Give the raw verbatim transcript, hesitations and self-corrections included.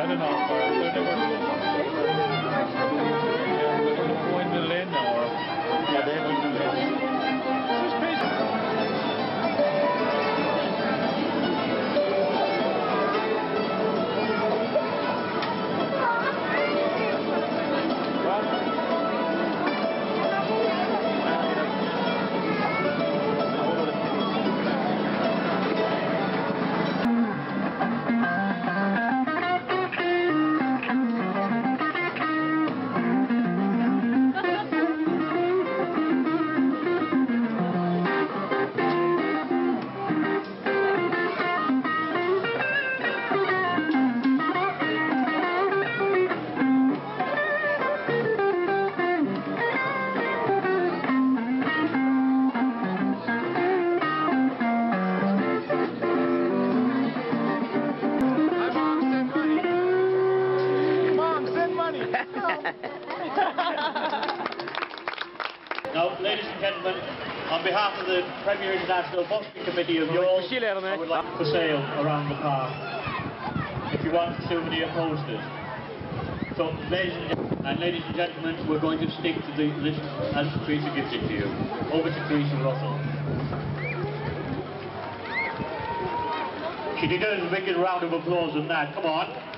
I don't know. Uh, they're never. Yeah, they're going to Lynn or. Yeah, they're going to Lynn. Now, ladies and gentlemen, on behalf of the Premier International Bucking Committee of yours, I would like for sale around the park. If you want souvenir posters. So, ladies and, and ladies and gentlemen, we're going to stick to the list as Teresa gives it to you. Over to Teresa Russell. She deserves a big round of applause on that. Come on.